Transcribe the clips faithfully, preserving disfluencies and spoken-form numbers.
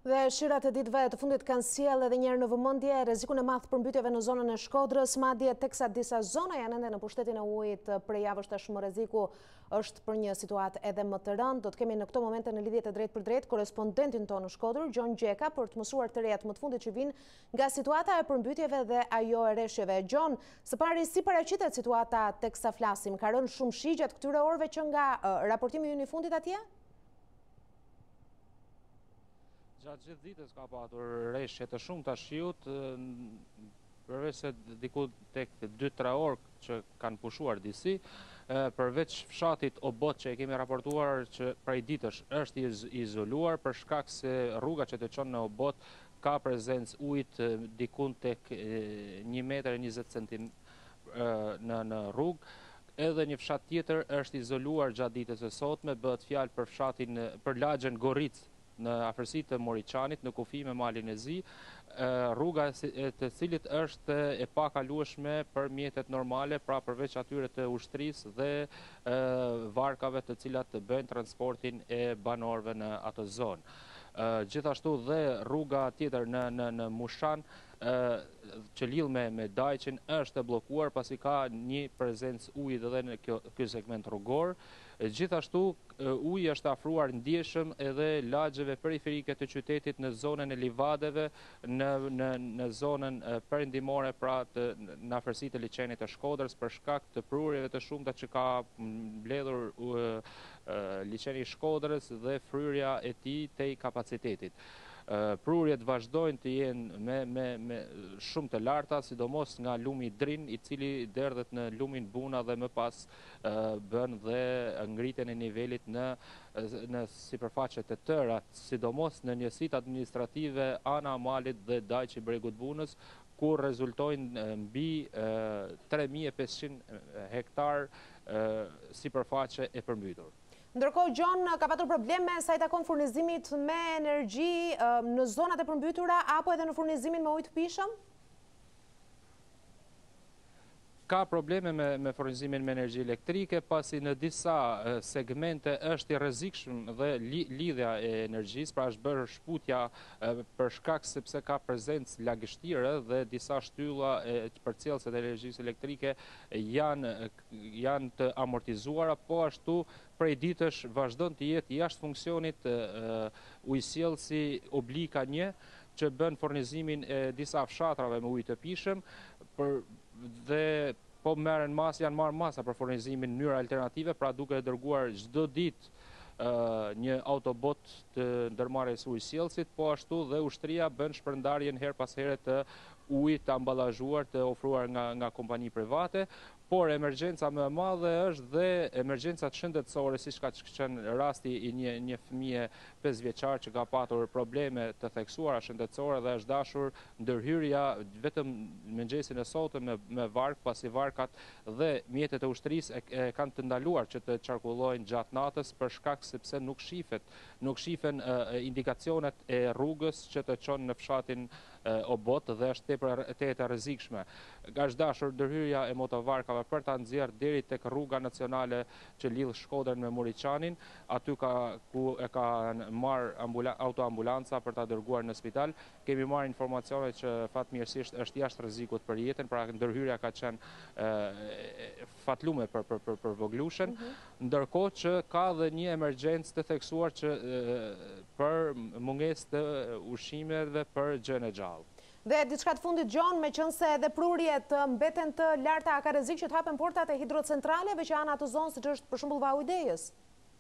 Dhe shirat e ditëve të fundit kanë sjellë edhe një herë në vëmendje rrezikun e madh për mbytjeve në zonën e Shkodrës, madje teksa disa zona janë ende në pushtetin e ujit prej javësh tashmë rreziku është për një situatë edhe më të rëndë. Do të kemi në këto momente në lidhje të drejtë për drejtë korrespondentin tonë në Shkodër, Gjon Gjeka, për të mësuar të rejat më të fundit që vinë nga situata e përmbytjeve dhe ajo e rreshjeve. Gjon, së pari si paraqitet situata teksa flasim? Ka rënë shumë shi gjatë këtyre orëve që nga uh, raportimi ynë i fundit atje? Gjatë gjithë ditës ka patur rreshje të shumta shiut, përveç se diku tek dy tre orë që kanë pushuar disi, përveç fshatit Obot që e kemi raportuar që prej ditësh është izoluar për shkak se rruga që të çon në Obot ka prezencë ujit dikun tek një metër e njëzet centimetra në në rrugë. Edhe një fshat tjetër është izoluar gjatë ditës së sotme, bëhet fjalë për fshatin për lagjen Goric në afërsi të Moriçanit, në kufi me malin e Zi, rruga të cilit është e pakalueshme për mjetet normale, pra përveç atyre të ushtrisë dhe varkave të cilat bëjnë transportin e banorëve në atë zonë. Gjithashtu dhe rruga tjetër në, në, në Mushan që lidh me, me Dajqin është e bllokuar pasi ka një prezencë uji edhe në kjo, kjo segment rrugor. Gjithashtu uji është afruar ndjeshëm edhe lagjeve periferike të qytetit në zonën e livadeve, në, në, në zonën perëndimore, pra të, në afërsi të liçenit të Shkodrës, për shkak të prurjeve të shumta që ka mbledhur uh, liçeni i Shkodrës dhe fryrja e tij te kapacitetit. Prurjet vazhdojnë të jenë me, me, me shumë të larta, sidomos nga lumi Drin, i cili derdhet në lumin Buna dhe më pas uh, bën dhe ngritjen e nivelit në, në sipërfaqe të tëra, sidomos në njësitë administrative ana Malit dhe Dajqi Bregut Bunës, ku rezultojnë mbi uh, tre mijë e pesëqind hektar uh, sipërfaqe e përmbytur. Ndërkohë, Gjon, ka patur probleme sa i takon furnizimit me energji në zonat e përmbytura apo edhe në furnizimin me ujë të pishëm? Ka probleme me, me furnizimin me energji elektrike, pasi në disa segmente është i rrezikshëm dhe li, lidhja e energjisë, pra është bërë shputja për shkak sepse ka prezencë lagështire dhe disa shtylla e përcjellëse të energjisë elektrike janë, janë të amortizuara, po ashtu prej ditësh vazhdon të jetë jashtë funksionit ujësjellësi Oblika një, që bën furnizimin e disa fshatrave me ujë të pishëm, për dhe po merren mas, janë marrë masa për furnizimin në mënyra alternative, pra duke dërguar çdo ditë uh, një autobot të ndërmarrjes ujësjellësit, po ashtu dhe ushtria bën shpërndarjen her pas here të ujit të amballazhuar të ofruar nga, nga kompani private. Por emergjenca më e madhe është dhe emergjencat shëndetësore, siç ka qenë rasti i një, një fëmije pesë vjeçar që ka patur probleme të theksuara shëndetësore dhe është dashur ndërhyrja vetëm mëngjesin e sotëm me, me vark, pasi varkat dhe mjetet e ushtrisë e, e kanë të ndaluar që të qarkullojnë gjatë natës për shkak sepse nuk shifet, nuk shifen e, indikacionet e rrugës që të çon në fshatin e, Obot dhe është tepër të e rrezikshme. Është dashur ndërhyrja e motovarkave për ta nxjerrë deri tek rruga nacionale që lidh Shkodrën me Moriçanin, aty ka ku e ka marr autoambulanca për ta dërguar në spital. Kemi marrë informacione që fatmirësisht është jashtë rrezikut për jetën, pra ndërhyrja ka qenë e, fatlume për për për, për voglushen, mm -hmm. ndërkohë që ka dhe një emergjencë të theksuar që e, për mungesë të ushqimeve për gjën e gjallë. Dhe diçka të fundit, Gjon, me qënë se edhe prurjet mbeten të larta, a ka rrezik që të hapen portat e hidrocentraleve që janë atë zonë, siç është për shembull Vau i Dejës?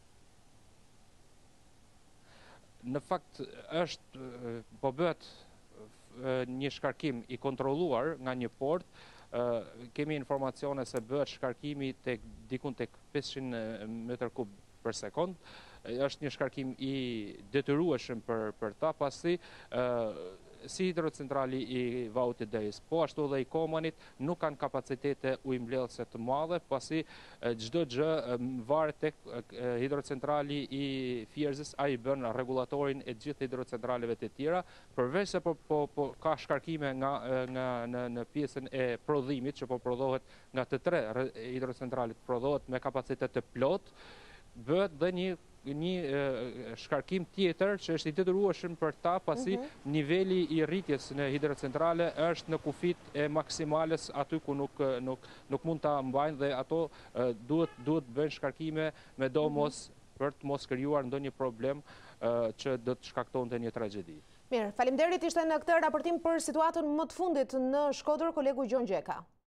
Në fakt është po bëhet një shkarkim i kontrolluar nga një port. Kemi informacione se bëhet shkarkimi tek dikun tek pesëqind metër kub për sekond. Është një shkarkim i detyrueshëm për për ta, pasi si hidrocentrali i Vaut i Dejës, po ashtu dhe i Komanit nuk kanë kapacitete ujëmbledhëse të mëdha, pasi çdo gjë varet tek hidrocentrali i Fierzës, ai bën rregullatorin e gjithë hidrocentraleve të tjera, përveç se po, po, po ka shkarkime nga, nga në, në pjesën e prodhimit që po prodhohet nga të tre hidrocentralit, prodhohet me kapacitet të plot, bëhet dhe një një shkarkim tjetër që është i detyrueshëm për ta, pasi niveli i rritjes në hidrocentrale është në kufit e maksimales aty ku nuk nuk nuk mund ta mbajnë, dhe ato duhet duhet bëjnë shkarkime me do mos për të mos krijuar ndonjë problem që do të shkaktonte një tragjedi. Mirë, faleminderit, ishte në këtë raportim për situatën më të fundit në Shkodër kolegu Gjon Gjeka.